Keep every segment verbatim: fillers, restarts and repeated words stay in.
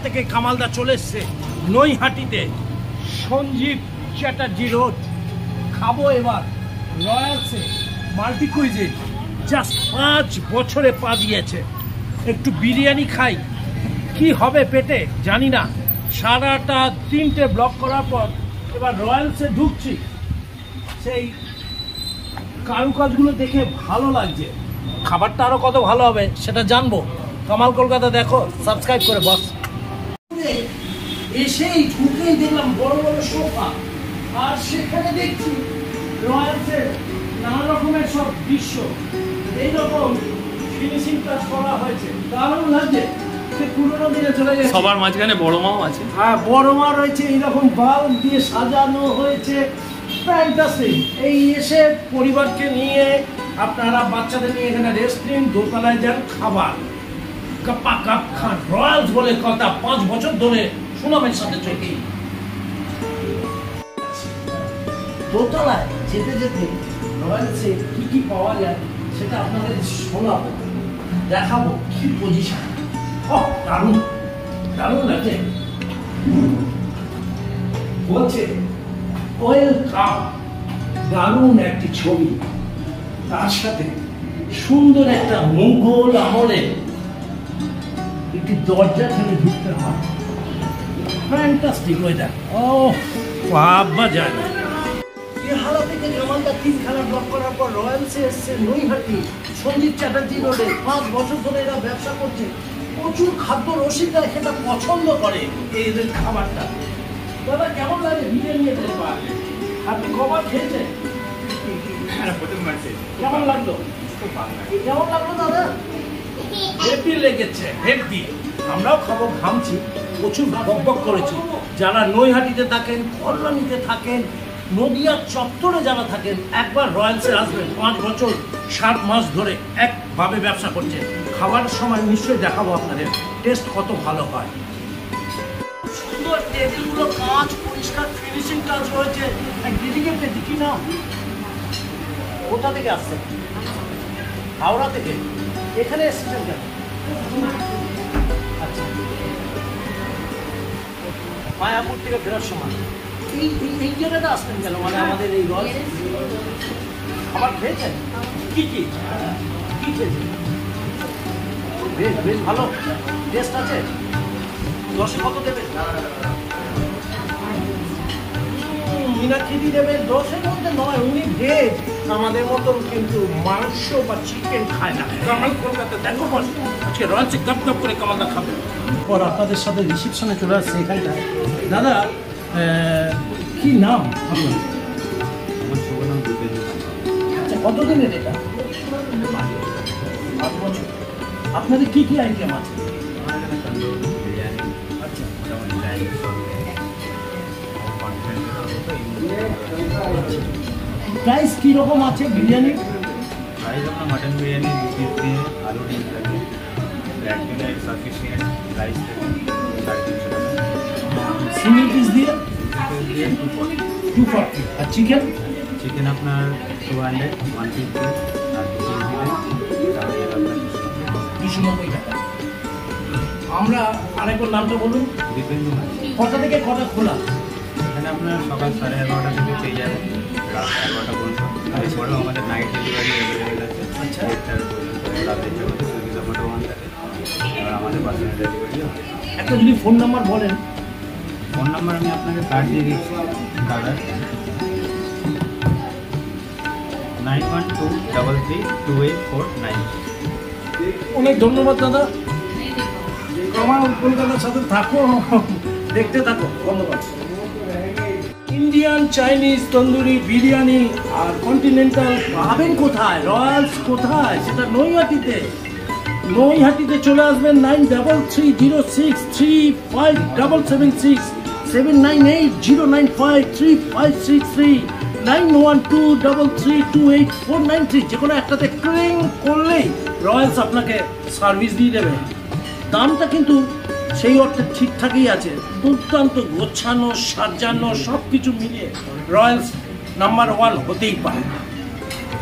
থেকে কামালদা চলে এসছে নৈহাটিতে সঞ্জীব চ্যাটার্জি রোড। খাবো এবার রয়্যালসে মাল্টি কুইজে, জাস্ট পাঁচ বছরে পা দিয়েছে। একটু বিরিয়ানি খাই, কি হবে পেটে জানি না। সারাটা তিনটে ব্লক করার পর এবার রয়্যালসে ঢুকছি। সেই কারুকাজগুলো দেখে ভালো লাগছে, খাবারটা আরো কত ভালো হবে সেটা জানবো। কামাল কলকাতা দেখো, সাবস্ক্রাইব করে বস। এসেই ঢুকেই দেখলাম বড় বড় সোফা, আর সেখানে দেখছি রয়্যালসের নানা রকমের সব দৃশ্য, এইরকম ফিনিশিং কাজ করা হয়েছে, দারুণ লাগছে। পুরোনো দিনে চলে গেছে। সবার মাঝখানে বড় মাও আছে। হ্যাঁ, বড় মা রয়েছে, এইরকম বাল্ব দিয়ে সাজানো হয়েছে, ফ্যান্টাসি। এই এসে পরিবারকে নিয়ে আপনারা বাচ্চাদের নিয়ে এখানে রেস্ট নিন, দোতলায় যান, খাবার কাপা কাপ খান। রয়্যালস বলে কথা, পাঁচ বছর ধরে সুনামের সাথে চলছে। দোতলায় যেতে যেতে রয়্যালসে কি কি পাওয়া যায় সেটা আপনাদের শোনাবো, দেখাবো কি পজিশন। ও দারুণ দারুণ লাগছে। বলছে ওয়েলকাম, দারুণ একটি ছবি, তার সাথে সুন্দর একটা মুঘল আমলে একটি দরজা ঠেলে ঢুকতে হয়। Fantastic weather. ও ভাবা যায় না। হালা থেকে কামালদা তিনখানা ব্লক করার পর রয়্যালসে এসছে নৈহাটি সঞ্জীব চ্যাটার্জি রোডে। পাঁচ বছর ধরে এরা ব্যবসা করছে। প্রচুর খাদ্য রসিকরা সেটা পছন্দ করে এদের খাবারটা। দাদা কেমন লাগে বিরিয়ানি? আপনি কবার খেয়েছেন? কেমন লাগলো? কেমন লাগলো দাদা? হেভি লেগেছে, হেভি। আমরাও খাবো, ঘামছি, প্রচুর বকবক করেছি। যারা নৈহাটিতে থাকেন, কল্যাণীতে থাকেন, নদিয়ার চত্বরে যারা থাকেন, একবার রয়্যালসে আসবেন। পাঁচ বছর সাত মাস ধরে একভাবে ব্যবসা করছে। খাবার সময় নিশ্চয়ই দেখাবো আপনাদের টেস্ট কত ভালো হয়। সুন্দর টেবিলগুলো, কাঁচ পরিষ্কার, ফিনিশিং কাজ রয়েছে। দিদিকে পেয়েছি, কি নাম? কোথা থেকে আসছেন? হাওড়া থেকে। এখানে এসেছেন কেন? আচ্ছা, মায়াপুর থেকে ফেরার সময় এই এই জায়গাটা আসতেন কেন? মানে আমাদের এই রয়্যালস খাবার খেয়েছেন? কি কি কি খেয়েছেন? বেশ বেশ ভালো টেস্ট আছে। দশে কত দেবেন? মিনাক্ষী দেবেন দশের মধ্যে নয়। উনি ভেজ, আমাদের মতন কিন্তু মাংস বা চিকেন খায় না। কামাল কলকাতা দেখো বস, আজকে রয়্যালসে গপ গপ করে কামালদা খাবে। পর আপনাদের সাথে রিসেপশনে চলে আসছে এখানটায়। দাদা কি নাম আপনার? আচ্ছা, কতদিনের এটা? পাঁচ বছর। আপনাদের কি কি আইটেম আছে? আচ্ছা, প্রাইস কিরকম আছে বিরিয়ানি? প্রাইস আপনার মাটন বিরিয়ানি দু পিস দিয়ে আলু ডিম থাকে, ব্ল্যাক বিরিয়ানি সাফিসিয়েন্ট প্রাইস থাকে সাড়ে তিনশো টাকা। সিঙ্গেল পিস দিয়ে দিয়ে টু ফর্টি টু ফর্টি আর চিকেন? চিকেন আপনার টু হান্ড্রেড ওয়ান পিস দিয়ে, আর দু পিস দিলে তাহলে আপনার দুশো নব্বই টাকা। আমরা আরেকবার নামটা বলুন। দীপেন্দু ভাই। কটা থেকে কটা খোলা? এখানে আপনার সকাল সাড়ে এগারোটা থেকে পেয়ে যাবেন রাত এগারোটা পর্যন্ত। এরপরেও আমাদের নাইট ডেলিভারি অ্যাভেলেবেল আছে। আচ্ছা, এটার রাতের জন্য সুইগি জোম্যাটো ওয়ান থাকে, এবার আমাদের পার্সোনাল ডেলিভারি হয়। একটা যদি ফোন নাম্বার বলেন। ফোন নাম্বার আমি আপনাকে কার্ড দিয়ে দিচ্ছি, দাদা nine one two double three two eight four nine. অনেক ধন্যবাদ দাদা। কামাল কলকাতার সাথে থাকো, দেখতে থাকো। ধন্যবাদ। ইন্ডিয়ান, চাইনিজ, তন্দুরি, বিরিয়ানি আর কন্টিনেন্টাল পাবেন কোথায়? রয়্যালস কোথায়? সেটা নৈহাটিতে। নৈহাটিতে চলে আসবেন। Nine double three zero six three five double seven six, seven nine eight zero nine five three five six three, nine one two double three two eight four nine three. যে কোনো একটাতে ক্লিং করলেই রয়্যালস আপনাকে service দিয়ে দেবে। দামটা কিন্তু সেই অর্থে ঠিকঠাকই আছে। দুর্দান্ত গোছানো, সাজানো, সব কিছু মিলিয়ে রয়্যালস নাম্বার ওয়ান হতেই পারে।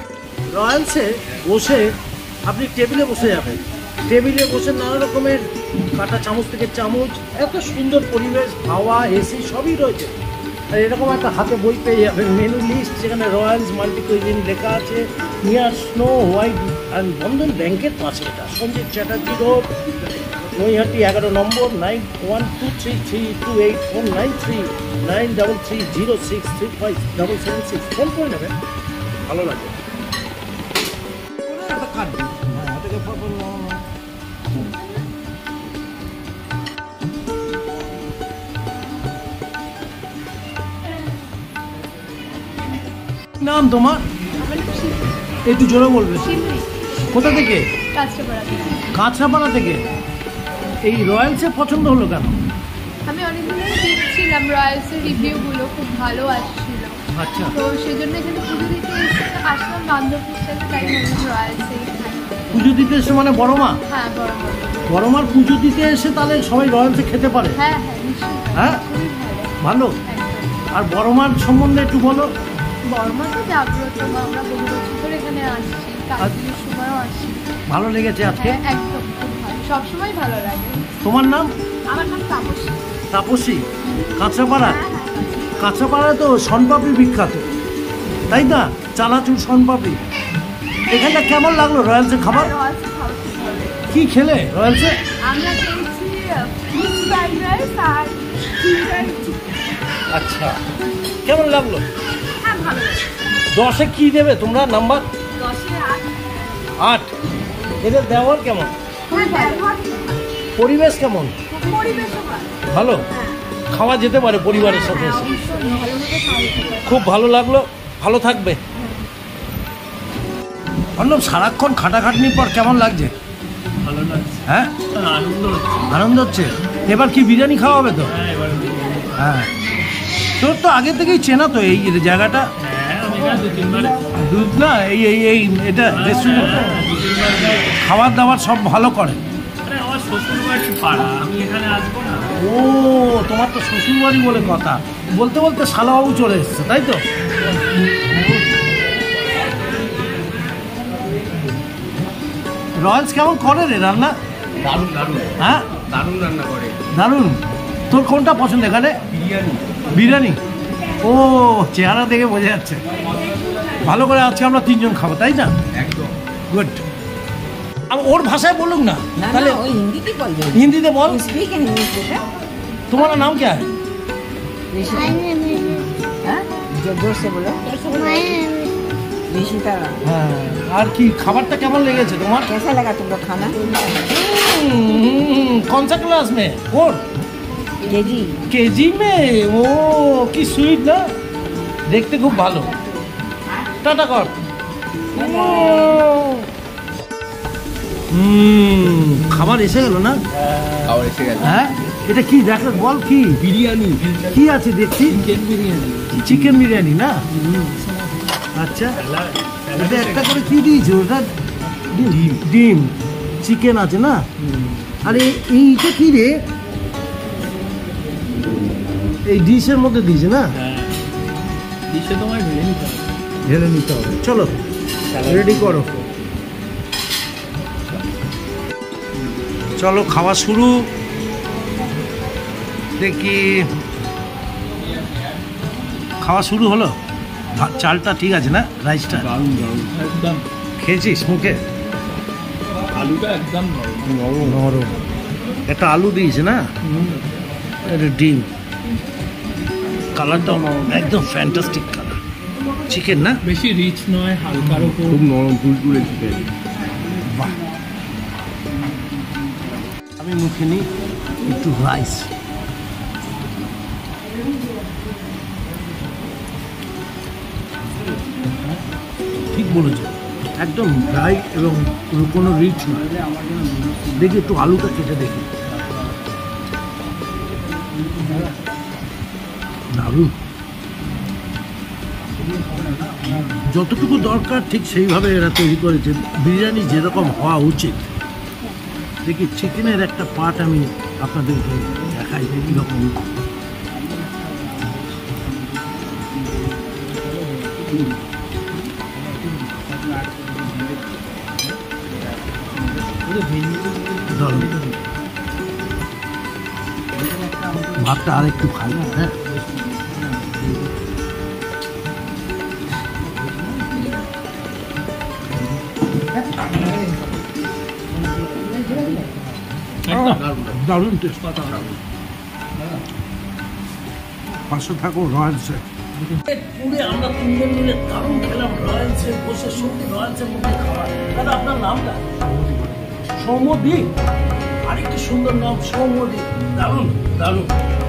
রয়্যালসে বসে আপনি টেবিলে বসে যাবেন। টেবিলে বসে নানা রকমের কাঁটা চামচ থেকে চামচ, এত সুন্দর পরিবেশ, হাওয়া, এসি সবই রয়েছে। আর এরকম একটা হাতে বই পেয়ে যাবেন, মেনু লিস্ট, যেখানে রয়্যালস মাল্টি কুইজিন লেখা আছে, near snow white and Bandhan ব্যাংকের পাশে। এটা সঞ্জীব চ্যাটার্জি রোড, নৈহাটি এগারো নম্বর, nine one two three three two eight four nine three nine double three zero six three five double seven six phone করে নেবেন, ভালো লাগে। নাম তোমার? একটু জোরে বলবে। কোথা থেকে? কাঁচরাপাড়া থেকে। এই রয়্যালসে পছন্দ হলো কেন? আমি অনেকদিন ধরে দেখছিলাম রয়্যালসের রিভিউগুলো, খুব ভালো আসছিল। আচ্ছা, তো সেই জন্য এখানে পুজো দিতে আসলাম বান্ধবীর সাথে, তাই ভাবলাম রয়্যালসে। পুজো দিতে এসে মানে বড় মা? হ্যাঁ, বড় মা। বড় মার পুজো দিতে এসে তাহলে সবাই রয়্যালসে খেতে পারে? হ্যাঁ হ্যাঁ, নিশ্চয়ই। হ্যাঁ, খুবই ভালো। ভালো। আর বড় মার সম্বন্ধে একটু বলো। বড় মা তো জাগ্রত মা, আমরা বহু বছর ধরে এখানে আসছি, কাজের সময়ও আসছি। ভালো লেগেছে আজকে? হ্যাঁ, একদম খুব ভালো, সবসময় ভালো লাগে। তোমার নাম? আমার নাম তাপসী। তাপসী, কাঁচরাপাড়া? হ্যাঁ হ্যাঁ। কাঁচরাপাড়ায় তো শনপাপড়ি বিখ্যাত, তাই না? চানাচুর শনপাপড়ি। এখানটা কেমন লাগলো রয়্যালসের খাবার? রয়্যালসে খাওয়া খুব ভালো। কি খেলে রয়্যালসে? আমরা খেয়েছি ফিশ ফ্রাইড রাইস আর চিকেন। আচ্ছা, কেমন লাগলো? হ্যাঁ, ভালো লাগে। দশে কি দেবে তোমরা নাম্বার? দশে আট। আট। এদের ব্যবহার কেমন? হ্যাঁ, ব্যবহার পরিবেশ কেমন? পরিবেশও ভালো। ভালো, হ্যাঁ, খাওয়া যেতে পারে পরিবারের সাথে হ্যাঁ, এসে। অবশ্যই ভালোভাবে খাওয়া যেতে পারে। খুব ভালো লাগলো, ভালো থাকবে। অর্ণব, সারাক্ষণ খাটাখাটনির পর কেমন লাগছে? ভালো লাগছে, হ্যাঁ, আনন্দ হচ্ছে। আনন্দ হচ্ছে। এবার কি বিরিয়ানি খাওয়া হবে তো? হ্যাঁ, এবার হ্যাঁ, তোর তো আগে থেকেই চেনা তো এই জায়গাটা? হ্যাঁ, আমি এখানে দু তিনবার দুধ না, এই এই এই এটা রেস্টুরেন্ট, হ্যাঁ, দু তিনবার যাই। খাবার দাবার সব ভালো করে। আরে আমার শ্বশুর বাড়ি পাড়া, আমি এখানে আসবো না? ও, তোমার তো শ্বশুরবাড়ি বলে কথা। বলতে বলতে শালাবাবু চলে এসছে, তাই তো? রয়্যালস কেমন করে রে রান্না? দারুণ দারুণ, হ্যাঁ, দারুণ রান্না করে। দারুণ। তোর কোনটা পছন্দ এখানে? বিরিয়ানি। বিরিয়ানি? ও, চেহারা দেখে বোঝা যাচ্ছে। ভালো করে আজকে আমরা তিনজন খাবো, তাই না? একদম গুড। আমি ওর ভাষায় বলুক না, ना তাহলে ना वो हिंदी की बोल रही হিন্দিতে বল। स्पीक इन इंग्लिश बेटा তোমার নাম क्या है? हाँ जोर जोर से बोलो ऋषिता হ্যাঁ, আর কি খাবারটা কেমন লেগেছে তোমার? कैसा लगा तुम लोग खाना हम्म, कौन सा क्लास में? फोर केजी केजी में? ও কি সুইট না, দেখতে খুব ভালো। টাটা কর। হুম, খাবার এসে গেল না? খাবার এসে গেছে। হ্যাঁ, এটা কি দেখ, বল কি বিরিয়ানি। কি আছে দেখছি? চিকেন বিরিয়ানি। চিকেন বিরিয়ানি না? আচ্ছা, এটা একটা করে কি দিয়েছে ওটা? ডিম। ডিম, চিকেন আছে না? আরে এইটা কি রে? এই ডিশের মধ্যে দিয়েছে না? হ্যাঁ, ডিশে তোমায় ঢেলে নিতে হবে। ঢেলে নিতে হবে। চলো রেডি করো, চলো খাওয়া শুরু। দেখি, খাওয়া শুরু হলো। ভা- চালটা ঠিক আছে না? রাইসটা দারুণ দারুণ, একদম। খেয়েছিস মুখে? আলুটা একদম নরম। নরম। একটা আলু দিয়েছে না? এটা ডিম, কালারটা একদম ফ্যান্টাস্টিক কালার। চিকেন না? বেশি রিচ নয়, হালকার উপর। খুব নরম তুলতুলে চিকেন। বাহ, আমি মুখে নিই একটু রাইস। ঠিক বলেছো, একদম ড্রাই এবং কোনো রিচ নয়। দেখি একটু আলুটা কেটে দেখি। দারুণ, যতটুকু দরকার ঠিক সেইভাবে এরা তৈরি করেছে। বিরিয়ানি যেরকম হওয়া উচিত। দেখি চিকেনের একটা পার্ট আমি আপনাদেরকে দেখাই কীরকম। দারুণ, ভাতটা আর একটু খাই না, হ্যাঁ। দারুণ টেস্ট, পাশে থাকো রয়্যালসে। পুরে আমরা তিনজন মিলে দারুণ খেলাম রয়্যালসে বসে, সত্যি রয়্যালসের মধ্যে খাবার। দাদা আপনার নামটা? সৌম্যদীপ, আরেকটি সুন্দর নাম সৌম্যদীপ, দারুণ দারুণ।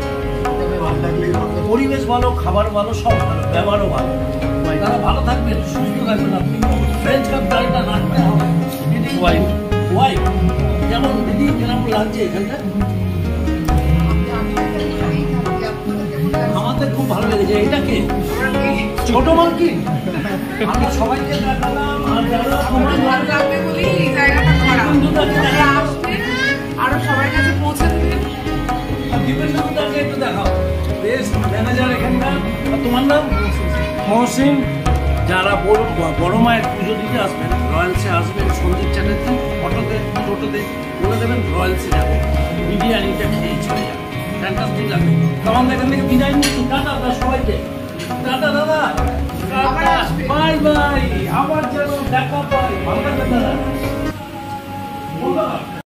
পরিবেশ ভালো, খাবার ভালো, সব ভালো, ব্যবহারও ভালো। তারা ভালো থাকবেন, সুস্থ থাকবেন। আপনি ফ্রেঞ্চ কাপ ডালটা রাখবেন দিদি ওয়াইফ ওয়াইফ যেমন দিদি কেমন লাগছে এখানটা? আমাদের খুব ভালো লেগেছে। এটা কে? ছোট মালকি। আমরা সবাইকে দেখালাম, আর যারা তোমার লাগবে বলি এই জায়গাটা করা আসবে আরো সবার কাছে পৌঁছে দিবেন। আর দিবেন না ওটাকে একটু দেখাও। বেশ ম্যানেজার এখানকার। তোমার নাম? মহসিন। যারা বড় বড় মায়ের পুজো দিতে আসবেন, রয়্যালসে আসবেন, সঞ্জীব চ্যাটার্জি অটোতে টোটোতে বলে দেবেন রয়্যালসে যাবেন, বিরিয়ানিটা খেয়েই চলে যাবেন, ফ্যান্টাস্টিক লাগবে। তখন এখান থেকে বিদায় নিচ্ছি। টাটা দাদা সবাইকে, টাটা দাদা, বাই বাই। আবার যেন দেখা পাই। ভালো থাকবেন দাদা।